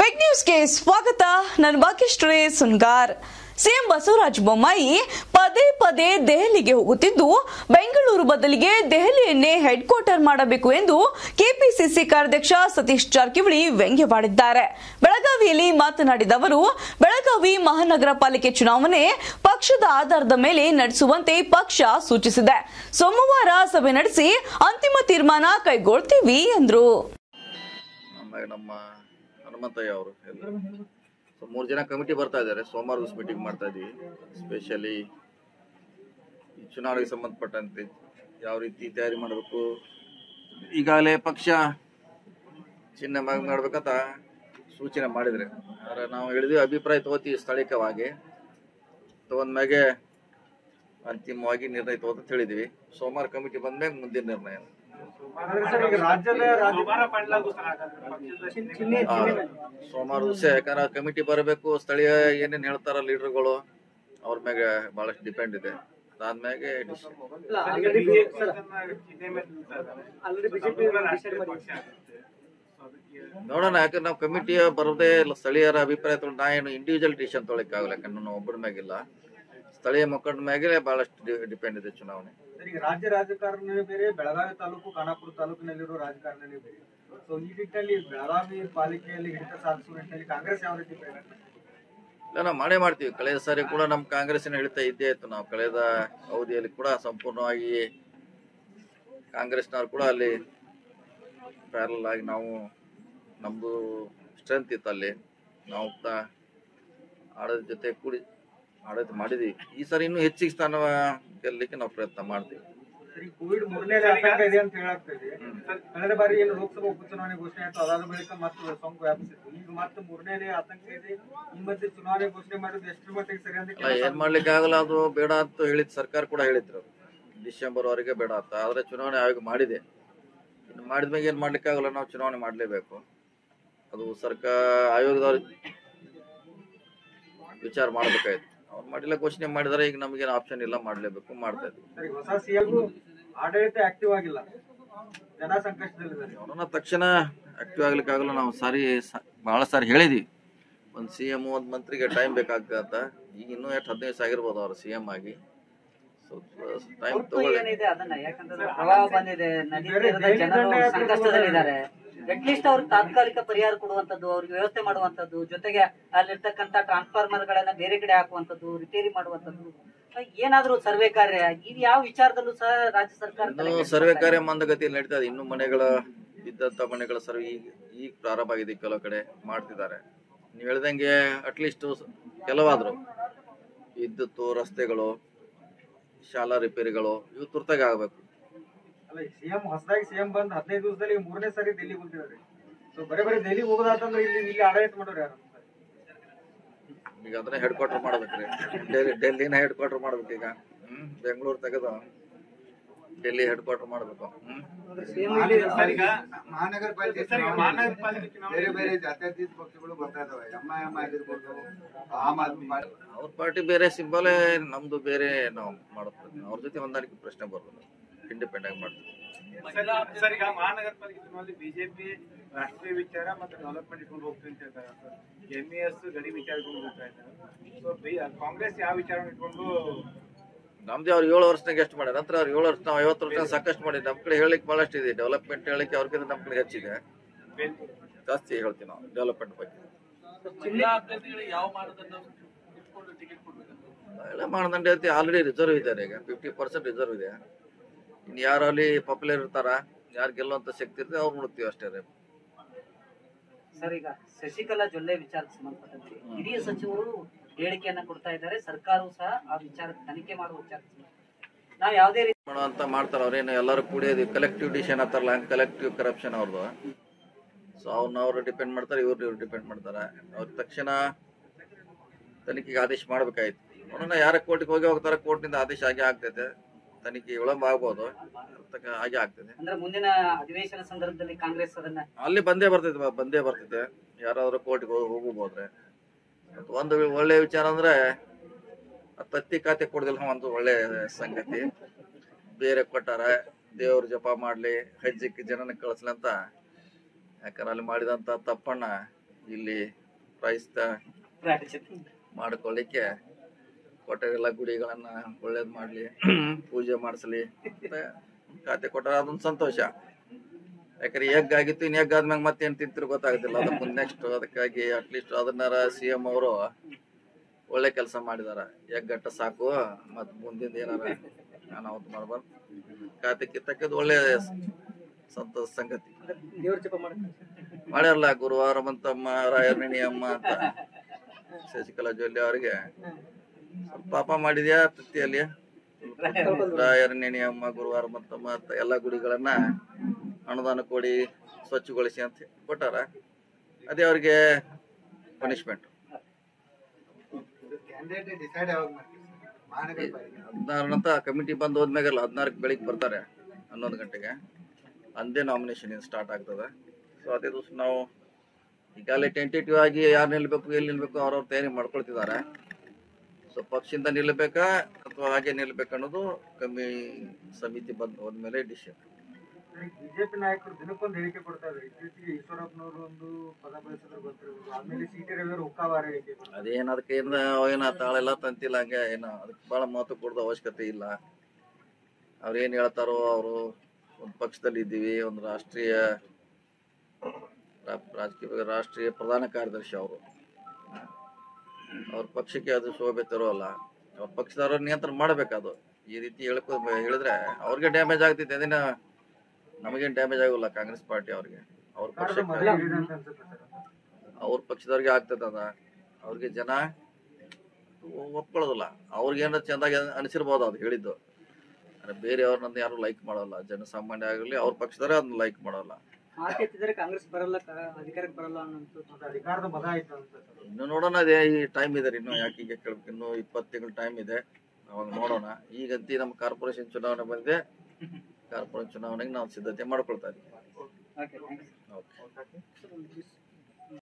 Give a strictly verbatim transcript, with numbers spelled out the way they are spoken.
Big ನ್ಯೂಸ್ಗೆ ಸ್ವಾಗತ. ನನ್ನ ಭಾಗ್ಯಶ್ರೀ ಸುನ್ಗಾರ್. ಸಿಎಂ ಬಸವರಾಜ ಬೊಮ್ಮಾಯಿ ಪದೇ ಪದೇ ದೆಹಲಿಗೆ ಹೋಗುತ್ತಿದ್ದು ಬೆಂಗಳೂರು ಬದಲಿಗೆ ದೆಹಲಿಯನ್ನೇ ಹೆಡ್ ಕ್ವಾರ್ಟರ್ ಮಾಡಬೇಕು ಎಂದು ಕೆಪಿಸಿಸಿ ಕಾರ್ಯಾಧ್ಯಕ್ಷ ಸತೀಶ್ ಜಾರಕಿಹೊಳಿ ವ್ಯಂಗ್ಯವಾಡಿದ್ದಾರೆ. ಬೆಳಗಾವಿಯಲ್ಲಿ ಮಾತನಾಡಿದ ಅವರು, ಬೆಳಗಾವಿ ಮಹಾನಗರ ಪಾಲಿಕೆ ಚುನಾವಣೆ ಪಕ್ಷದ ಆಧಾರದ ಮೇಲೆ ನಡೆಸುವಂತೆ ಪಕ್ಷ ಸೂಚಿಸಿದೆ. ಸೋಮವಾರ ಸಭೆ ನಡೆಸಿ ಅಂತಿಮ ತೀರ್ಮಾನ ಕೈಗೊಳ್ತೀವಿ ಎಂದರು. ನಮ್ಮ ಹನುಮಂತಯ್ಯ ಅವರು ಸೊ ಮೂರು ಜನ ಕಮಿಟಿ ಬರ್ತಾ ಇದ್ದಾರೆ. ಸೋಮವಾರ ದಿವಸ ಮೀಟಿಂಗ್ ಮಾಡ್ತಾ ಇದೀವಿ. ಸ್ಪೆಷಲಿ ಈ ಚುನಾವಣೆಗೆ ಸಂಬಂಧಪಟ್ಟಂತೆ ಯಾವ ರೀತಿ ತಯಾರಿ ಮಾಡಬೇಕು, ಈಗಾಗಲೇ ಪಕ್ಷ ಚಿಹ್ನೆ ಮಾಡ್ಬೇಕಂತ ಸೂಚನೆ ಮಾಡಿದ್ರೆ ಆದರೆ ನಾವು ಹೇಳಿದ್ವಿ ಅಭಿಪ್ರಾಯ ತಗೋತೀವಿ ಸ್ಥಳೀಯವಾಗಿ, ತಗೊಂಡ್ಮ್ಯಾಗೆ ಅಂತಿಮವಾಗಿ ನಿರ್ಣಯ ತಗೋತ ಹೇಳಿದ್ವಿ. ಸೋಮವಾರ ಕಮಿಟಿ ಬಂದ್ಮ್ಯಾಗ ಮುಂದಿನ ನಿರ್ಣಯ. ಸೋಮವಾರ ದಿವಸ ಯಾಕಂದ್ರೆ ಕಮಿಟಿ ಬರಬೇಕು, ಸ್ಥಳೀಯ ಏನೇನ್ ಹೇಳ್ತಾರ ಲೀಡರ್ಗಳು ಅವ್ರ ಮ್ಯಾಗ ಬಹಳಷ್ಟು ಡಿಪೆಂಡ್ ಇದೆ. ಅದಾದ್ಮ್ಯಾಗೆ ನೋಡೋಣ. ಯಾಕಂದ್ರೆ ನಾವು ಕಮಿಟಿಯ ಬರೋದೇ ಸ್ಥಳೀಯರ ಅಭಿಪ್ರಾಯ ತೊಗೊಂಡು ನಾ ಏನು ಇಂಡಿವಿಜುವಲ್ ಡಿಸಿಷನ್ ತೊಗೊಳಕ್ ಆಗಲ್ಲ. ಯಾಕಂದ್ರೆ ನಾವು ಒಬ್ಬರ ಮ್ಯಾಗಿಲ್ಲ, ಸ್ಥಳೀಯ ಮುಖಂಡ ಮ್ಯಾಗೆ ಬಹಳಷ್ಟು ಡಿಪೆಂಡ್ ಇದೆ ಚುನಾವಣೆ. ರಾಜ್ಯ ರಾಜಕಾರಣನೇ ಬೇರೆ, ಬೆಳಗಾವಿ ತಾಲೂಕು ಖಾನಾಪುರ ತಾಲೂಕಿನಲ್ಲಿರೋ ರಾಜಕಾರಣನೇ ಬೇರೆ. ಸೊ ಈ ನಿಟ್ಟಿನಲ್ಲಿ ಬೆಳಗಾವಿ ಪಾಲಿಕೆಯಲ್ಲಿ ಹಿಡಿತ ಸಾಧಿಸುವ ನಿಟ್ಟಿನಲ್ಲಿ ಕಾಂಗ್ರೆಸ್ ಯಾವ ರೀತಿ ಪ್ರಯತ್ನ? ಇಲ್ಲ, ನಾವು ಮಾಡೇ ಮಾಡ್ತೀವಿ. ಕಳೆದ ಸಾರಿ ಕೂಡ ನಮ್ಮ ಕಾಂಗ್ರೆಸ್ಸಿನ ಹಿಡಿತ ಇದ್ದೇ ಇತ್ತು. ನಾವು ಕಳೆದ ಅವಧಿಯಲ್ಲಿ ಕೂಡ ಸಂಪೂರ್ಣವಾಗಿ ಕಾಂಗ್ರೆಸ್ನವ್ರು ಕೂಡ ಅಲ್ಲಿ ಪ್ಯಾರಲ್ ಆಗಿ ನಾವು ನಮ್ದು ಸ್ಟ್ರೆಂತ್ ಇತ್ತು ಅಲ್ಲಿ. ನಾವು ಆಡಳಿತ ಜೊತೆ ಕೂಡಿ ಆಡಳಿತ ಮಾಡಿದೀವಿ. ಈ ಸಾರಿ ಇನ್ನೂ ಹೆಚ್ಚಿಗೆ ಸ್ಥಾನ ಗೆಲ್ಲಲಿಕ್ಕೆ ನಾವು ಪ್ರಯತ್ನ ಮಾಡ್ತೀವಿ. ಕೋವಿಡ್ ಮೂರನೇ ಆತಂಕ ಇದೆ ಅಂತ ಹೇಳಾಗ್ತಾ ಇದೆ. ಕಳೆದ ಬಾರಿ ಏನು ಲೋಕಸಭಾ ಉಪಚುನಾವಣೆ ಘೋಷಣೆ ಆಯ್ತು, ಅದಾದ ಬಳಿಕ ಮತ್ತೆ ಸೋಂಕು ವ್ಯಾಪಿಸಿತ್ತು. ಈಗ ಮತ್ತೆ ಮೂರನೇ ಆತಂಕ ಇದೆ. ಈ ಮಧ್ಯೆ ಚುನಾವಣೆ ಘೋಷಣೆ ಮಾಡೋದು ಎಷ್ಟರ ಮಟ್ಟಿಗೆ ಸರಿ ಅಂತ ಏನ್ ಮಾಡ್ಲಿಕ್ಕೆ ಆಗಲ್ಲ. ಅದು ಬೇಡ ಅಂತ ಹೇಳಿದ್ ಸರ್ಕಾರ ಕೂಡ ಹೇಳಿದ್ರು ಡಿಸೆಂಬರ್ ವರೆಗೆ ಬೇಡ ಅಂತ. ಆದ್ರೆ ಚುನಾವಣೆ ಆಯೋಗ ಮಾಡಿದೆ. ಇನ್ನು ಮಾಡಿದ್ಮ್ಯಾಗ ಏನ್ ಮಾಡ್ಲಿಕ್ಕೆ ಆಗಲ್ಲ, ನಾವು ಚುನಾವಣೆ ಮಾಡ್ಲೇಬೇಕು. ಅದು ಸರ್ಕಾರ ಆಯೋಗದವ್ರು ವಿಚಾರ ಮಾಡ್ಬೇಕಾಯ್ತು. ಅವ್ರು ಮಾಡಿಲ್ಲ, ಘೋಷಣೆ ಮಾಡಿದಾರೆ. ಈಗ ನಮಗೇನು ಆಪ್ಷನ್ ಇಲ್ಲ, ಮಾಡ್ಲೇಬೇಕು, ಮಾಡ್ತಾ ಇದ್ವಿ. ಹೊಸ ಸಿಎಂ ಆಡಳಿತ ಆಕ್ಟಿವ್ ಆಗಿಲ್ಲ, ಜನ ಸಂಕಷ್ಟದಲ್ಲಿದ್ದಾರೆ. ಅವರನ್ನ ತಕ್ಷಣ ಆಕ್ಟಿವ್ ಆಗ್ಲಿಕ್ಕೆ ಆಗಲ್ಲ. ನಾವು ಸಾರಿ ಬಹಳ ಸಾರಿ ಹೇಳಿದ್ವಿ, ಒಂದ್ ಸಿಎಂ ಒಂದ್ ಮಂತ್ರಿಗೆ ಟೈಮ್ ಬೇಕಾಗ್ತದೆ ಅಂತ. ಈಗ ಇನ್ನೂ ಎಷ್ಟು ಹದಿನೈದು ದಿವಸ ಆಗಿರ್ಬೋದು ಅವ್ರು ಸಿಎಂ ಆಗಿ. ಟೈಮ್ ತಗೊಳ್ಳಿ. ಪ್ರವಾಹ ಬಂದಿದೆ, ನದಿ ತೀರದ ಜನರು ಸಂಕಷ್ಟದಲ್ಲಿದ್ದಾರೆ. ಅಟ್ಲೀಸ್ಟ್ ಅವ್ರಿಗೆ ತಾತ್ಕಾಲಿಕ ಪರಿಹಾರ ಕೊಡುವಂತದ್ದು, ಅವ್ರಿಗೆ ವ್ಯವಸ್ಥೆ ಮಾಡುವಂತದ್ದು, ಜೊತೆಗೆ ಅಲ್ಲಿರ್ತಕ್ಕಂತ ಟ್ರಾನ್ಸ್ಫಾರ್ಮರ್ ಗಳನ್ನ ಬೇರೆ ಕಡೆ ಹಾಕುವಂತದ್ದು, ರಿಪೇರಿ ಮಾಡುವಂತದ್ದು, ಏನಾದ್ರು ಸರ್ವೆ ಕಾರ್ಯ ಇದು ಯಾವ ವಿಚಾರದಲ್ಲೂ ಸಹ ರಾಜ್ಯ ಸರ್ಕಾರ ಸರ್ವೆ ಕಾರ್ಯ ಮಂದಗತಿಯಲ್ಲಿ ನಡೀತಾ ಇದೆ. ಇನ್ನು ಮನೆಗಳ ಇದ್ದಂತ ಮನೆಗಳ ಸರ್ವೆ ಈಗ ಈಗ ಪ್ರಾರಂಭ ಆಗಿದೆ. ಕೆಲವು ಕಡೆ ಮಾಡ್ತಿದ್ದಾರೆ. ನೀವು ಹೇಳ್ದಂಗೆ ಅಟ್ಲೀಸ್ಟ್ ಕೆಲವಾದ್ರು ವಿದ್ಯುತ್, ರಸ್ತೆಗಳು, ಶಾಲಾ ರಿಪೇರಿಗಳು ಇವು ತುರ್ತಾಗಿ ಆಗ್ಬೇಕು. ಅಲ್ಲ, ಸಿಎಂ ಹೊಸದಾಗಿ ಸಿಎಂ ಬಂದ್ ಹದಿನೈದು ದಿವಸದಲ್ಲಿ ಮೂರನೇ ಸಾರಿ ಡೆಲ್ಲಿಗೆ ಹೋಗಿದ್ದಾರೆ. ಸೊ ಬರೇ ಬರೀ ಡೆಲ್ಲಿಗೆ ಹೋಗೋದಾತಂದ್ರೆ ಇಲ್ಲಿ ಇಲ್ಲಿ ಆಡಳಿತ ಮಾಡೋರು ಯಾರು? ಈಗ ಅದನ್ನ ಹೆಡ್ ಕ್ವಾರ್ಟರ್ ಮಾಡ್ಬೇಕ್ರಿ. ಡೆಲ್ಲಿ ಡೆಲ್ಲಿನ ಹೆಡ್ ಕ್ವಾರ್ಟರ್ ಮಾಡ್ಬೇಕು. ಈಗ ಹ್ಮ್ ಬೆಂಗಳೂರು ತೆಗೆದು ಡೆಲ್ಲಿ ಹೆಡ್ ಕ್ವಾರ್ಟರ್ ಮಾಡ್ಬೇಕು. ಹ್ಮ್ ಮಹಾನಗರ ಪಾಲಿಕೆ ಬೇರೆ ಬೇರೆ ಜಾತ್ಯತೀತ ಪಕ್ಷಗಳು ಬರ್ತಾ ಇದಾವೆ. ಎಂಐಎಂ ಆಗಿರ್ಬೋದು, ಆಮ್ ಆದ್ಮಿ ಪಾರ್ಟಿ. ಅವ್ರ ಪಾರ್ಟಿ ಬೇರೆ, ಸಿಂಬಲ್ ನಮ್ದು ಬೇರೆ. ನಾವು ಮಾಡುತ್ತೆ ಅವ್ರ ಜೊತೆ ಹೊಂದಾಣಿಕೆ ಪ್ರಶ್ನೆ ಬರೋದು. ಇಂಡಿಪೆಂಡೆಂಟ್ ಆಗಿ ಮಾಡ್ತೀವಿ. ಸರ್, ಈಗ ಮಹಾನಗರ ಪಾಲಿಕೆ ಚುನಾವಣೆ ಬಿಜೆಪಿ ರಾಷ್ಟ್ರೀಯ ವಿಚಾರ ಮತ್ತು ಡೆವಲಪ್ಮೆಂಟ್ ಇಟ್ಕೊಂಡು ಹೋಗ್ತೀನಿ ಅಂತ ಹೇಳ್ತಾರೆ. ಎಂ ಇ ಎಸ್ ಗಡಿ ವಿಚಾರ ಇಟ್ಕೊಂಡು ಹೋಗ್ತಾ ಇದ್ದಾರೆ. ಸೊ ಕಾಂಗ್ರೆಸ್ ಯಾವ ವಿಚಾರ ಇಟ್ಕೊಂಡು? ನಮ್ದು ಅವ್ರು ಏಳು ವರ್ಷನಾಗ ಎಷ್ಟು ಮಾಡ್ಯಾರ ನಂತರ ಅವ್ರು ಏಳು ವರ್ಷ ನಾವು ಐವತ್ತು ವರ್ಷ ಸಾಕಷ್ಟು ಮಾಡಿದ್ವಿ. ನಮ್ ಕಡೆ ಹೇಳಲಿಕ್ಕೆ ಬಹಳಷ್ಟು ಇದೆ. ಡೆವಲಪ್ಮೆಂಟ್ ಹೇಳಲಿಕ್ಕೆ ಅವ್ರಿಗೆ ನಮ್ ಕಡೆ ಹೆಚ್ಚಿದೆ, ಜಾಸ್ತಿ ಹೇಳ್ತೀವಿ ನಾವು ಡೆವಲಪ್ಮೆಂಟ್ ಬಗ್ಗೆ. ಎಲ್ಲ ಮಾನದಂಡ ಹೇಳ್ತೀವಿ. ಆಲ್ರೆಡಿ ರಿಸರ್ವ್ ಇದ್ದಾರೆ. ಈಗ ಫಿಫ್ಟಿ ಪರ್ಸೆಂಟ್ ರಿಸರ್ವ್ ಇದೆ. ಇನ್ನು ಯಾರು ಅಲ್ಲಿ ಪಾಪ್ಯುಲರ್ ಇರ್ತಾರ, ಯಾರು ಗೆಲ್ಲುವಂತ ಶಕ್ತಿ ಇರ್ತದೆ ಅವ್ರು ನೋಡ್ತೀವಿ ಅಷ್ಟೇ. ಸರ್, ಈಗ ಶಶಿಕಲಾ ಜೊಲ್ಲೆ ವಿಚಾರಕ್ಕೆ ಸಂಬಂಧಪಟ್ಟಂತೆ ಹಿರಿಯ ಸಚಿವರು ಹೇಳಿಕೆಯನ್ನ ಕೊಡ್ತಾ ಇದ್ದಾರೆ. ಸರ್ಕಾರವು ಸಹ ಆ ವಿಚಾರ ತನಿಖೆ ಮಾಡುವ ವಿಚಾರ ನಾವು ಯಾವುದೇ ರೀತಿ ಮಾಡುವಂತ ಮಾಡ್ತಾರ. ಅವ್ರೇನು ಎಲ್ಲರೂ ಕೂಡಿ ಕಲೆಕ್ಟಿವ್ ಡಿಸಿಷನ್ ಅಂತಾರಲ್ಲ, ಕಲೆಕ್ಟಿವ್ ಕರಪ್ಷನ್ ಅವ್ರದ್ದು. ಸೊ ಅವ್ರನ್ನ ಅವ್ರು ಡಿಪೆಂಡ್ ಮಾಡ್ತಾರೆ, ಇವ್ರು ಇವ್ರು ಡಿಪೆಂಡ್ ಮಾಡ್ತಾರೆ. ಅವ್ರ ತಕ್ಷಣ ತನಿಖೆಗೆ ಆದೇಶ ಮಾಡ್ಬೇಕಾಯ್ತು. ನೋಡೋಣ, ಯಾರ ಕೋರ್ಟಿಗೆ ಹೋಗಿ ಹೋಗ್ತಾರ, ಕೋರ್ಟ್ನಿಂದ ಆದೇಶ ಆಗಿ ಆಗ್ತೈತೆ. ತನಿಖೆ ವಿಳಂಬ ಆಗ್ಬೋದು, ಹಾಗೆ ಆಗ್ತದೆ. ಅಂದ್ರೆ ಮುಂದಿನ ಅಧಿವೇಶನ ಸಂದರ್ಭದಲ್ಲಿ ಕಾಂಗ್ರೆಸ್ ಅದನ್ನ ಅಲ್ಲಿ ಬಂದೇ ಬರ್ತೈತೆ ಬಂದೇ ಬರ್ತೈತೆ ಯಾರಾದ್ರೂ ಕೋರ್ಟ್ಗೆ ಹೋಗಬೋದ್ರೆ. ಒಂದು ಒಳ್ಳೆ ವಿಚಾರ ಅಂದ್ರೆ ತತ್ತಿ ಖಾತೆ ಕೊಡದಿಲ್ಲ ಒಂದು ಒಳ್ಳೆ ಸಂಗತಿ. ಬೇರೆ ಕೊಟ್ಟಾರ, ದೇವ್ರ ಜಪ ಮಾಡ್ಲಿ, ಹಜ್ಜಿಕ್ಕೆ ಜನನ ಕಳಿಸ್ಲಿ ಅಂತ. ಯಾಕಂದ್ರೆ ಅಲ್ಲಿ ಮಾಡಿದಂತ ತಪ್ಪಣ್ಣ ಇಲ್ಲಿ ಪ್ರಾಯಶ್ಚಿತ್ತ ಮಾಡ್ಕೊಳ್ಳಿಕ್ಕೆ ಕೊಟ್ಟರೆಲ್ಲ ಗುಡಿಗಳನ್ನ ಒಳ್ಳೇದ್ ಮಾಡ್ಲಿ, ಪೂಜೆ ಮಾಡಿಸ್ಲಿ ಅಂತ ಖಾತೆ ಕೊಟ್ಟಾರ. ಅದೊಂದು ಸಂತೋಷ. ಯಾಕಂದ್ರೆ ಎಗ್ ಆಗಿತ್ತು, ಇನ್ ಎಗ್ ಆದ್ಮ್ಯಾಗ ಮತ್ತೇನ್ ತಿಂತಿರು ಗೊತ್ತಾಗುದಿಲ್ಲ. ಅದ ಮುಂದೆ ನೆಕ್ಸ್ಟ್ ಅದಕ್ಕಾಗಿ ಅಟ್ಲೀಸ್ಟ್ ಅದನ್ನಾರ ಸಿ ಎಂ ಅವರು ಒಳ್ಳೆ ಕೆಲಸ ಮಾಡಿದಾರ. ಎಗ್ ಅಟ್ಟ ಸಾಕು, ಮತ್ ಮುಂದಿನ ಏನಾರ ಅನಾಹುತ ಮಾಡ್ಬಾರ್ದು. ಖಾತೆ ಕಿತ್ತಕ್ಕದು ಒಳ್ಳೆ ಸಂತೋಷ ಸಂಗತಿ. ಮಾಡ್ಯಾರಲ್ಲ ಗುರುವಾರ ಮಂತಮ್ಮ ರಾಯರ್ಣಿಣಿ ಅಮ್ಮ ಅಂತ ಶಶಿಕಲಾ ಜೊಲ್ಲೆ ಅವರಿಗೆ ಸ್ವಲ್ಪ ಪಾಪ ಮಾಡಿದ್ಯಾ ತೃಪ್ತಿಯಲ್ಲಿ. ರಾಯರ್ಣಿಣಿ ಅಮ್ಮ ಗುರುವಾರ ಮಂತಮ್ಮ ಅಂತ ಎಲ್ಲಾ ಗುಡಿಗಳನ್ನ ಅನುದಾನ ಕೊಡಿ ಸ್ವಚ್ಛಗೊಳಿಸಿ ಅಂತ ಕೊಟ್ಟಾರ. ಅದೇ ಅವ್ರಿಗೆ ಪನಿಷ್ಮೆಂಟ್. ಹದಿನಾರನಂತ ಕಮಿಟಿ ಬಂದ್ ಹೋದ್ಮ್ಯಾಗಲ್ಲ, ಹದಿನಾರಕ್ಕೆ ಬೆಳಿಗ್ಗೆ ಬರ್ತಾರೆ ಹನ್ನೊಂದು ಗಂಟೆಗೆ, ಅಂದೇ ನಾಮಿನೇಷನ್ ಸ್ಟಾರ್ಟ್ ಆಗ್ತದೆ. ಸೊ ಅದೇ ದಿವಸ ನಾವು ಈಗಾಗಲೇ ಟೆಂಟೇಟಿವ್ ಆಗಿ ಯಾರು ನಿಲ್ಬೇಕು ಎಲ್ಲಿ ನಿಲ್ಬೇಕು ಅವ್ರವ್ರ ತಯಾರಿ ಮಾಡ್ಕೊಳ್ತಿದ್ದಾರೆ. ಸೊ ಪಕ್ಷದಿಂದ ನಿಲ್ಬೇಕಾ ಅಥವಾ ಹಾಗೆ ನಿಲ್ಬೇಕು ಅನ್ನೋದು ಕಮ್ಮಿ ಸಮಿತಿ ಬಂದ್ ಹೋದ್ಮೇಲೆ ಡಿಸಿಷನ್. ಬಿಜೆಪಿ ನಾಯಕರು ದಿನಕ್ಕೊಂದು ಹೇಳಿಕೆ ಕೊಡ್ತಾ ಇದ್ದಾರೆ. ಇತ್ತೀಚೆಗೆ ಈಶ್ವರಪ್ಪನವರು ಒಂದು ಪದ ಬಳಸಿದ್ರೆ ಗೊತ್ತಿರಬಹುದು. ಆಮೇಲೆ ಸಿಟಿ ರವಿಯವರು ಹುಕ್ಕಾವಾರ ಹೇಳಿಕೆ ಕೊಡ್ತಾರೆ. ಅದೇನ್ ಅದಕ್ಕೆ ಏನ ಏನ ತಾಳೆಲ್ಲ ತಂತಿಲ್ಲ, ಹಂಗೆ ಏನು ಅದಕ್ಕೆ ಬಹಳ ಮಹತ್ವ ಕೊಡೋದು ಅವಶ್ಯಕತೆ ಇಲ್ಲ. ಅವ್ರ ಏನ್ ಹೇಳ್ತಾರೋ, ಅವರು ಒಂದು ಪಕ್ಷದಲ್ಲಿ ಇದ್ದೀವಿ, ಒಂದು ರಾಷ್ಟ್ರೀಯ ರಾಜಕೀಯ ರಾಷ್ಟ್ರೀಯ ಪ್ರಧಾನ ಕಾರ್ಯದರ್ಶಿ ಅವರು. ಅವ್ರ ಪಕ್ಷಕ್ಕೆ ಅದು ಶೋಭೆ ತರೋಲ್ಲ. ಅವ್ರ ಪಕ್ಷದವ್ರ ನಿಯಂತ್ರಣ ಮಾಡ್ಬೇಕದು. ಈ ರೀತಿ ಹೇಳ್ಕೊ ಹೇಳಿದ್ರೆ ಅವ್ರಿಗೆ ಡ್ಯಾಮೇಜ್ ಆಗ್ತೈತೆ. ಅದೇನ ನಮಗೇನ್ ಡ್ಯಾಮೇಜ್ ಆಗೋಲ್ಲ ಕಾಂಗ್ರೆಸ್ ಪಾರ್ಟಿ ಅವ್ರಿಗೆ. ಅವ್ರ ಪಕ್ಷಕ್ಕೆ ಅವ್ರ ಪಕ್ಷದವ್ರಿಗೆ ಆಗ್ತದ. ಅದ ಅವ್ರಿಗೆ ಜನ ಒಪ್ಕೊಳ್ಳೋದಿಲ್ಲ. ಅವ್ರಿಗೇನ ಚಂದಾಗಿ ಅನಿಸಿರ್ಬೋದು ಅದು ಹೇಳಿದ್ದು. ಬೇರೆಯವ್ರನ್ನ ಯಾರು ಲೈಕ್ ಮಾಡೋಲ್ಲ. ಜನಸಾಮಾನ್ಯ ಆಗಲಿ ಅವ್ರ ಪಕ್ಷದವರೇ ಅದನ್ನ ಲೈಕ್ ಮಾಡೋಲ್ಲ. ಕಾಂಗ್ರೆಸ್ ಬರಲ್ಲ, ಅಧಿಕಾರಕ್ಕೆ ಬರಲ್ಲ ಅನ್ನೋ ಅಧಿಕಾರದ ಬಲ ಆಯ್ತು ಅಂತ. ಇನ್ನು ನೋಡೋಣ, ಅದೇ ಈ ಟೈಮ್ ಇದೆ. ಇನ್ನು ಯಾಕೆ ಈಗ ಕೇಳ್ಬೇಕು, ಇನ್ನು ಇಪ್ಪತ್ತು ತಿಂಗಳು ಟೈಮ್ ಇದೆ. ಅವಾಗ ನೋಡೋಣ. ಈಗಂತೂ ನಮ್ಮ ಕಾರ್ಪೊರೇಷನ್ ಚುನಾವಣೆ ಬಂದಿದೆ. ಕಾರ್ಪೊರೇಷನ್ ಚುನಾವಣೆಗೆ ನಾವು ಸಿದ್ಧತೆ ಮಾಡ್ಕೊಳ್ತಾ ಇದ್ದೀವಿ.